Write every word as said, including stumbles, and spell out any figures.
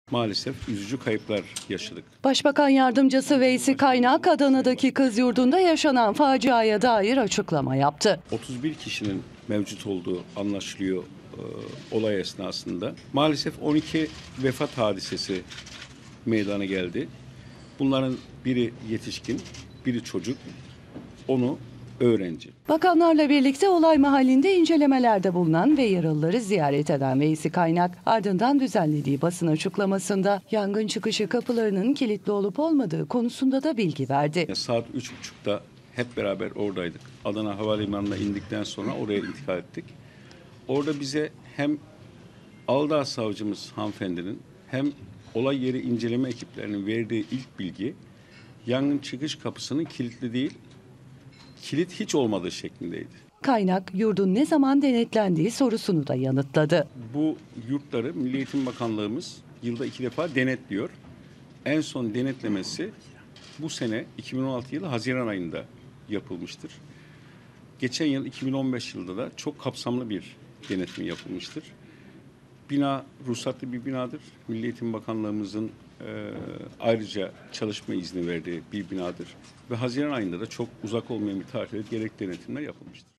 Maalesef üzücü kayıplar yaşadık. Başbakan Yardımcısı Veysi Kaynak, Adana'daki kız yurdunda yaşanan faciaya dair açıklama yaptı. otuz bir kişinin mevcut olduğu anlaşılıyor e, olay esnasında. Maalesef on iki vefat hadisesi meydana geldi. Bunların biri yetişkin, biri çocuk, onu öğrenci. Bakanlarla birlikte olay mahallinde incelemelerde bulunan ve yaralıları ziyaret eden Veysi Kaynak, ardından düzenlediği basın açıklamasında yangın çıkışı kapılarının kilitli olup olmadığı konusunda da bilgi verdi. Saat üç buçukta hep beraber oradaydık. Adana Havalimanı'na indikten sonra oraya intikal ettik. Orada bize hem Ağdağ savcımız hanımefendinin hem olay yeri inceleme ekiplerinin verdiği ilk bilgi, yangın çıkış kapısının kilitli değil, kilit hiç olmadığı şeklindeydi. Kaynak, yurdun ne zaman denetlendiği sorusunu da yanıtladı. Bu yurtları Milli Eğitim Bakanlığımız yılda iki defa denetliyor. En son denetlemesi bu sene iki bin on altı yılı Haziran ayında yapılmıştır. Geçen yıl iki bin on beş yılında da çok kapsamlı bir denetim yapılmıştır. Bina ruhsatlı bir binadır. Milli Eğitim Bakanlığımızın e, ayrıca çalışma izni verdiği bir binadır. Ve Haziran ayında da çok uzak olmayan bir tarihte gerek denetimler yapılmıştır.